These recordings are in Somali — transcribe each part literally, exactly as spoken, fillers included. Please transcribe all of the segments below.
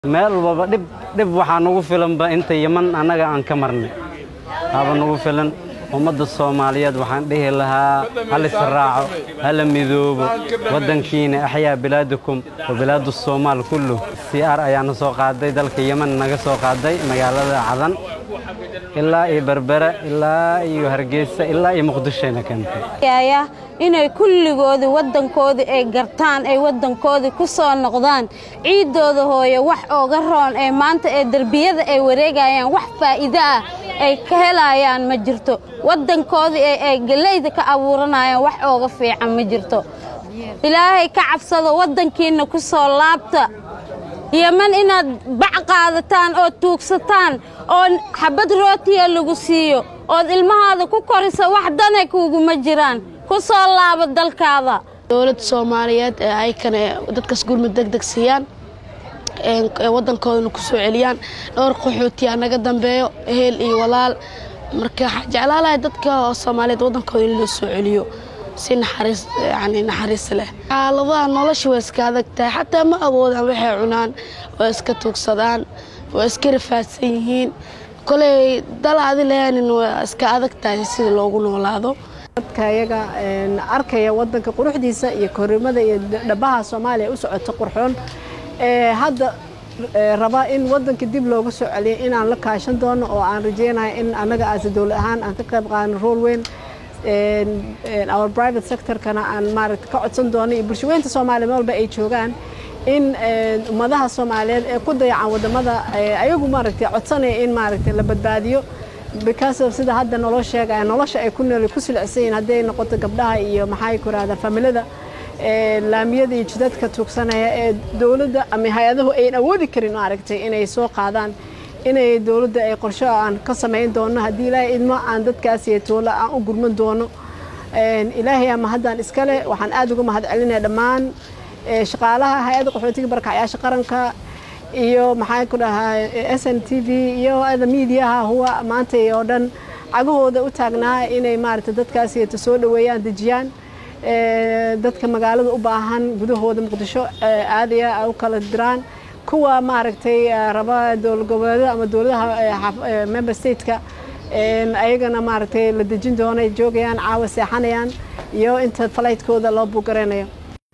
meel walba dib dib waxaan ugu filanba inta Yemen anaga aan ka marnay haba ugu filan ummadda Soomaaliyeed waxaan dhihi lahaa hal israaco hal midoobo wadankiina ahyaa bilaadukum wa bilaadu Soomaal kullu siyaar ayaan soo qaaday dalka Yemen naga soo qaaday magaalada Cadan ilaa ay Berbera ilaa iyo Hargeysa ilaa ay Muqdisho keentay yaaya inay kulligood wadankooda ay gartaan ay wadankooda ku soo noqdaan ciidooda hooyo wax ooga roon ee maanta ee darbiyada ay wareegayaan wax faa'iido ah ay ka helayaan ma jirto wadankooda ay galeyda ka abuuranayaan wax ooga fiican ma jirto ilaahay ka cabsado wadankiina ku soo laabta Yemen inaad bac qaadataan oo tuugsataan oo xabad rootiya lagu siiyo oo ilmahaada ku korisa wax danay kuugu ma jiraan ku soo laabo dalkaada dawladda Soomaaliyeed ee ay kan dadkaas gurmad degdeg siiyaan ee wadankooda ku soo celiyaan dhowr qaxooti anaga dambeeyo ehel iyo walaal marka jeclaalahay dadka Soomaaliyeed wadankooda in la soo celiyo si naxariis yani naxariis leh xaaladaha nolosha way iska adagtahay xataa ma awoodaan waxay cunaan oo iska tuugsadaan oo iska rafaadsan yihiin kolay dalaadi leeyanin waa iska adagtahay sida loogu noolaado dadka iyaga arkaya wadanka quruxdiisa iyo korimada iyo dhabaha Soomaaliya u socoto qurxoon ee hadda raba in wadanka dib looga soo celiyo in aan la kaashan doono oo aan rajeynayo in anaga as dawlad ahaan aan ka qayb qaadan role weyn in our private sector kana aan maaragtay ka codsan doono iyo bulshooyinka Soomaaliyeed walba ay joogaan in ummadaha Soomaaliyeed ee ku dayacan wadamada ayagu maaragtay codsanay in maaragtay la badbaadiyo because of sida hadda nolosha sheegay nolosha ay ku nool ku silcsan haday noqoto gabdhaha iyo maxay ku raadaan familada ee laamiyada iyo jidadka tuugsanaya ee dawladda ama hay'adahu ay awoodi karin maaragtay inay soo qaadaan inay dawladda ay qorshe aan ka sameyn doono hadii ilaahay idmo aan dadkaas iyo toola aan u gurman doono een ilaahay ama haddaan iskale waxaan aad uga mahad celinayaa dhammaan shaqaalaha hay'adda qaxootiga barakacayaasha qaranka iyo maxay ku dhahay S N T V iyo ada meediyaha huwa maanta oo dhan cagahooda u taagnaa inay maaragtay dadkaas iyo soo dhaweeyaan dajiyaan ee dadka magaalada u baahan gudahooda Muqdisho aadaya u kala diraan kuwa maaragtay raba dawlad goboleedka ama dawladaha member state-ka ee ayagana maaragtay la dajin doonay joogayaan caawa seexanayaan iyo inta flight-kooda loo buugareynayo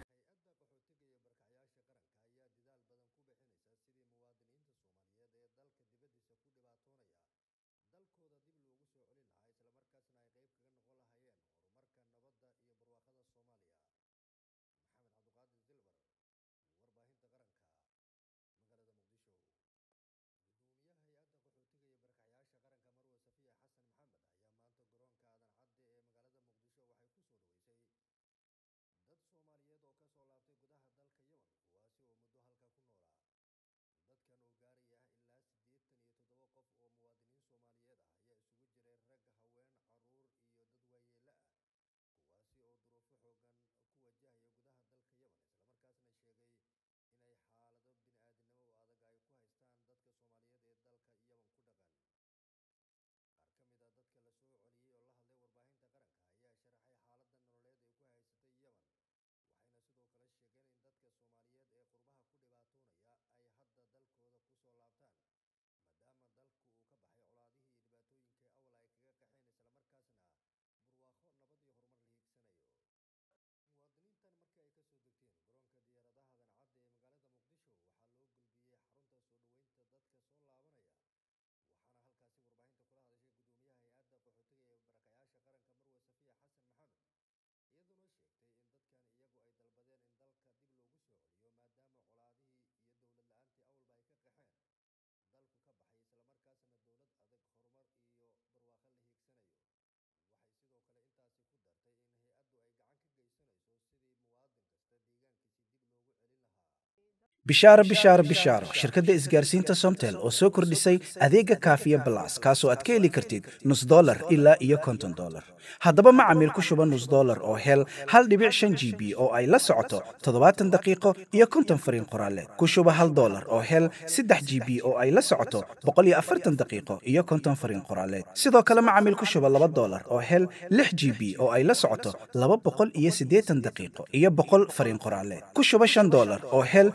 bishaaro bishaaro bishaaro shirkadda isgaarsiinta Somtel oo soo kordhisay adeega Kaafiya Plus kaasoo aad ka heli kartid nus dollar ilaa iyo konton dollar haddaba macaamiil ku shuba nus dollar oo hel hal dhibic shan G B oo ay la socoto toddobaatan daqiiqo iyo konton fariin qoraale ku shuba hal dollar oo hel saddex G B oo ay la socoto boqol iyo afartan daqiiqo iyo konton fariin qoraaleed sidoo kale macaamiil ku shuba laba dollar oo hel lix G B oo ay la socoto laba boqol iyo siddeetan daqiiqo iyo boqol fariin qoraaleed ku shuba shan dollar oo hel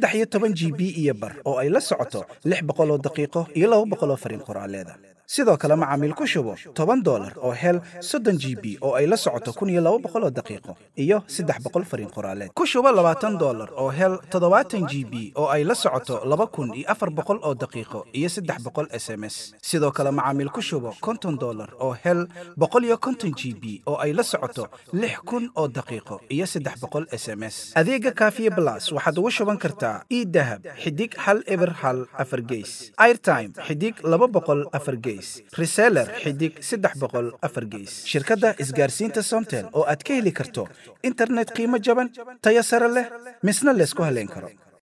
saddex iyo toban g b iyo bar oo ay la socoto lix boqol oo daqiiqo iyo laba boqol oo fariin qoraaleeda sidoo kale macaamiil ku shubo toban dollar oo hel soddon g b oo ay la socoto kun iyo laba boqol oo daqiiqo iyo saddex boqol fariin qoraaleed ku shubo labaatan dollar oo hel toddobaatan g b oo ay la socoto laba kun iyo afar boqol oo daqiiqo iyo saddex boqol s m s sidoo kale macaamiil ku shubo konton dollar oo hel boqol iyo konton g b oo ay la socoto lix kun oo daqiiqo iyo saddex boqol s m s adeega kaafiye plus waxaad ugu shuban kartaa idahab xidig hal eber hal afar geys airtime xidig laba boqol afar geys reseller xidig saddex boqol afar geys shirkadda isgaarsiinta Somtel oo aad ka heli karto internet qiimo jaban tayo sare leh misna la isku haleyn karo